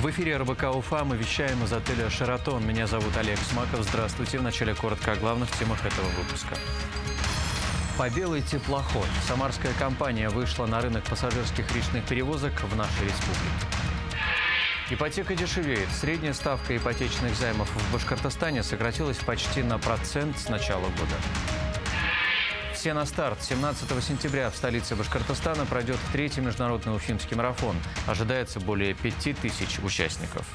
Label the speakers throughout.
Speaker 1: В эфире РБК Уфа мы вещаем из отеля «Шератон». Меня зовут Олег Смаков. Здравствуйте. Вначале коротко о главных темах этого выпуска. По белый теплоход. Самарская компания вышла на рынок пассажирских речных перевозок в нашей республике. Ипотека дешевеет. Средняя ставка ипотечных займов в Башкортостане сократилась почти на процент с начала года. Все на старт. 17 сентября в столице Башкортостана пройдет третий международный уфимский марафон. Ожидается более 5000 участников.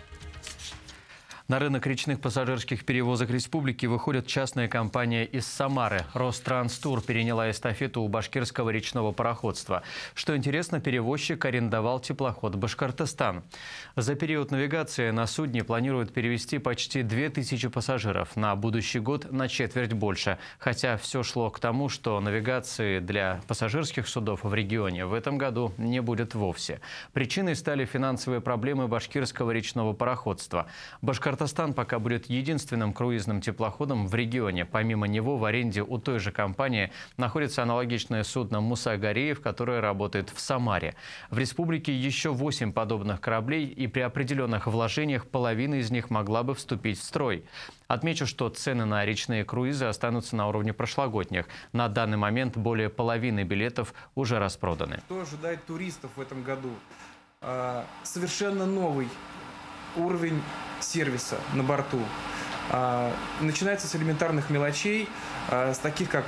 Speaker 1: На рынок речных пассажирских перевозок республики выходит частная компания из Самары. Ространстур переняла эстафету у башкирского речного пароходства. Что интересно, перевозчик арендовал теплоход «Башкортостан». За период навигации на судне планируют перевезти почти 2000 пассажиров. На будущий год на четверть больше. Хотя все шло к тому, что навигации для пассажирских судов в регионе в этом году не будет вовсе. Причиной стали финансовые проблемы башкирского речного пароходства. Башкортостан пока будет единственным круизным теплоходом в регионе. Помимо него в аренде у той же компании находится аналогичное судно «Муса Гареев», которое работает в Самаре. В республике еще 8 подобных кораблей, и при определенных вложениях половина из них могла бы вступить в строй. Отмечу, что цены на речные круизы останутся на уровне прошлогодних. На данный момент более половины билетов уже распроданы.
Speaker 2: Что ожидает туристов в этом году? Совершенно новый уровень сервиса на борту. Начинается с элементарных мелочей, с таких как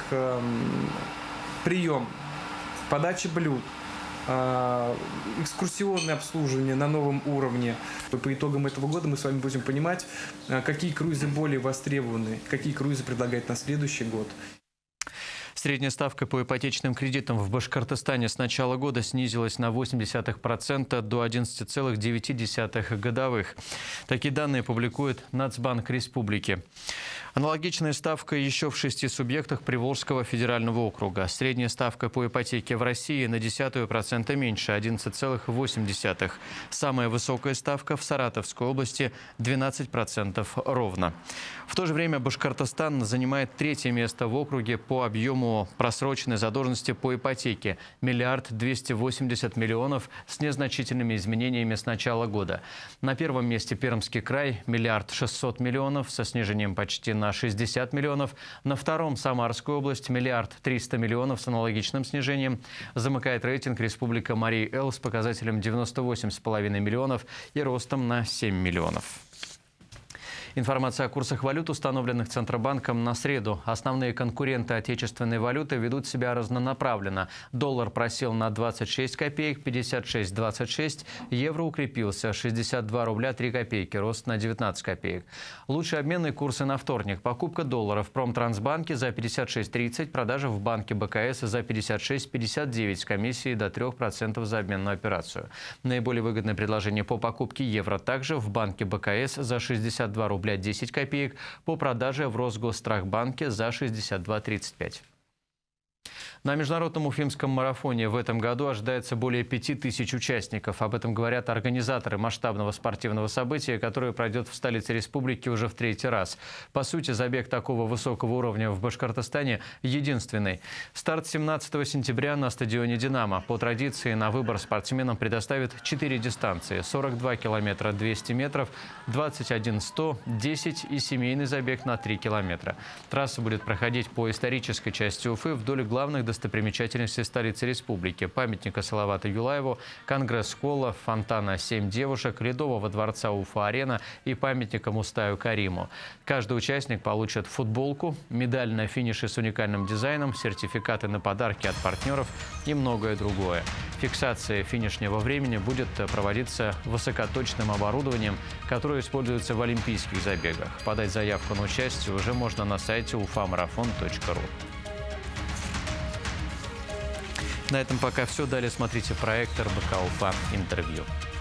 Speaker 2: прием, подача блюд, экскурсионное обслуживание на новом уровне. По итогам этого года мы с вами будем понимать, какие круизы более востребованы, какие круизы предлагать на следующий год.
Speaker 1: Средняя ставка по ипотечным кредитам в Башкортостане с начала года снизилась на 0,8% до 11,9% годовых. Такие данные публикует Нацбанк Республики. Аналогичная ставка еще в 6 субъектах Приволжского федерального округа. Средняя ставка по ипотеке в России на 0,1% меньше – 11,8%. Самая высокая ставка в Саратовской области – 12% ровно. В то же время Башкортостан занимает третье место в округе по объему просроченной задолженности по ипотеке – 1 280 000 000 с незначительными изменениями с начала года. На первом месте Пермский край – 1 600 000 000 со снижением почти на 60 миллионов. На втором Самарская область – 1 300 000 000 с аналогичным снижением. Замыкает рейтинг Республика Марий-Эл с показателем 98,5 миллионов и ростом на 7 миллионов. Информация о курсах валют, установленных Центробанком на среду. Основные конкуренты отечественной валюты ведут себя разнонаправленно. Доллар просел на 26 копеек, 56,26. Евро укрепился, 62 рубля 3 копейки, рост на 19 копеек. Лучшие обменные курсы на вторник. Покупка доллара в Промтрансбанке за 56,30, продажа в банке БКС за 56,59 с комиссией до 3% за обменную операцию. Наиболее выгодное предложение по покупке евро также в банке БКС за 62 рубля 10 копеек, по продаже в Росгосстрахбанке за 62,35. На международном уфимском марафоне в этом году ожидается более 5000 участников. Об этом говорят организаторы масштабного спортивного события, которое пройдет в столице республики уже в третий раз. По сути, забег такого высокого уровня в Башкортостане единственный. Старт 17 сентября на стадионе «Динамо». По традиции на выбор спортсменам предоставят 4 дистанции – 42 километра 200 метров, 21 100, 10 и семейный забег на 3 километра. Трасса будет проходить по исторической части Уфы вдоль главных достопримечательностей столицы республики: памятника Салавату Юлаеву, Конгресс-холла, фонтана «7 девушек», Ледового дворца Уфа-арена и памятника Мустаю Кариму. Каждый участник получит футболку, медаль на финише с уникальным дизайном, сертификаты на подарки от партнеров и многое другое. Фиксация финишнего времени будет проводиться высокоточным оборудованием, которое используется в олимпийских забегах. Подать заявку на участие уже можно на сайте ufamarathon.ru. На этом пока все. Далее смотрите проект РБК Уфа «Интервью».